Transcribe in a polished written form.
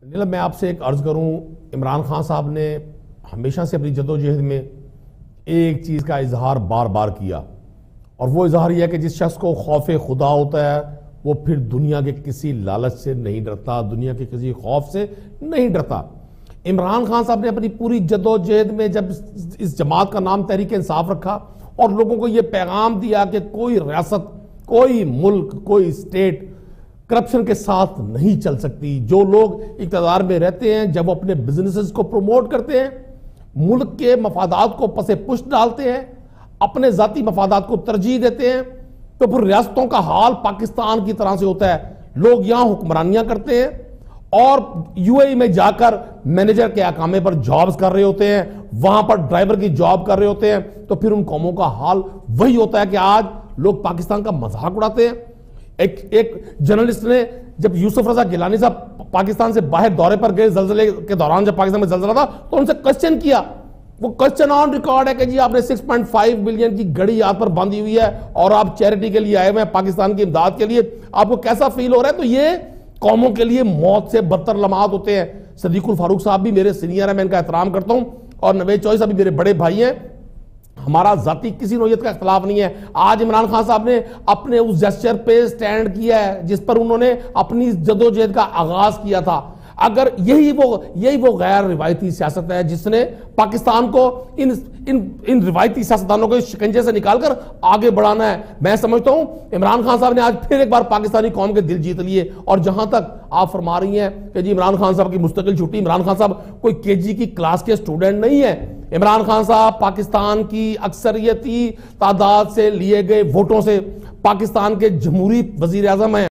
نیلم میں آپ سے ایک عرض کروں، عمران خان صاحب نے ہمیشہ سے اپنی جدوجہد میں ایک چیز کا اظہار بار بار کیا، اور وہ اظہار یہ ہے کہ جس شخص کو خوف خدا ہوتا ہے وہ پھر دنیا کے کسی لالچ سے نہیں ڈرتا، دنیا کے کسی خوف سے نہیں ڈرتا۔ عمران خان صاحب نے اپنی پوری جدوجہد میں جب اس جماعت کا نام تحریک انصاف رکھا اور لوگوں کو یہ پیغام دیا کہ کوئی ریاست، کوئی ملک، کوئی اسٹیٹ کرپشن کے ساتھ نہیں چل سکتی، جو لوگ اقتدار میں رہتے ہیں جب وہ اپنے بزنسز کو پروموٹ کرتے ہیں، ملک کے مفادات کو پس پشت ڈالتے ہیں، اپنے ذاتی مفادات کو ترجیح دیتے ہیں، تو پھر ریاستوں کا حال پاکستان کی طرح سے ہوتا ہے۔ لوگ یہاں حکمرانیاں کرتے ہیں اور یو اے ای میں جا کر مینیجر کے اقامے پر جابز کر رہے ہوتے ہیں، وہاں پر ڈرائیور کی جاب کر رہے ہوتے ہیں، تو پھر ان قوموں کا حال وہی ہوتا ہے کہ آج لوگ پاکستان کا مذاق اڑاتے ہیں۔ ایک جرنلسٹ نے جب یوسف رضا گیلانی صاحب پاکستان سے باہر دورے پر گئے زلزلے کے دوران، جب پاکستان میں زلزلہ تھا تو ان سے کوسچن کیا، وہ کوسچن آن ریکارڈ ہے کہ جی آپ نے 6.5 بلین کی گھڑی یاد پر باندھی ہوئی ہے اور آپ چیریٹی کے لیے آئے ہوئے ہیں پاکستان کی امداد کے لیے، آپ کو کیسا فیل ہو رہا ہے؟ تو یہ قوموں کے لیے موت سے بدتر لمحات ہوتے ہیں۔ صدیق الفاروق صاحب بھی میرے سینئر ہیں، میں ان کا احترام کرتا ہوں، اور نوید چوہدری صاحب بھی میرے بڑے بھائی ہیں، ہمارا ذاتی کسی نوعیت کا اختلاف نہیں ہے۔ آج عمران خان صاحب نے اپنے اس جیسچر پہ سٹینڈ کیا ہے جس پر انہوں نے اپنی جدوجہد کا آغاز کیا تھا۔ اگر یہی وہ غیر روایتی سیاست ہے جس نے پاکستان کو ان روایتی سیاستدانوں کو شکنجے سے نکال کر آگے بڑھانا ہے، میں سمجھتا ہوں عمران خان صاحب نے آج پھر ایک بار پاکستانی قوم کے دل جیت لیے۔ اور جہاں تک آپ فرما رہی ہیں کہ جی عمران خان صاحب کی مستقل چھٹی، عمران خان صاحب کوئی کے جی کی کلاس کے سٹوڈنٹ نہیں ہے۔ عمران خان صاحب پاکستان کی اکثریتی تعداد سے لیے گئے ووٹوں سے پاکستان کے جمہوری وزیر اعظم ہیں۔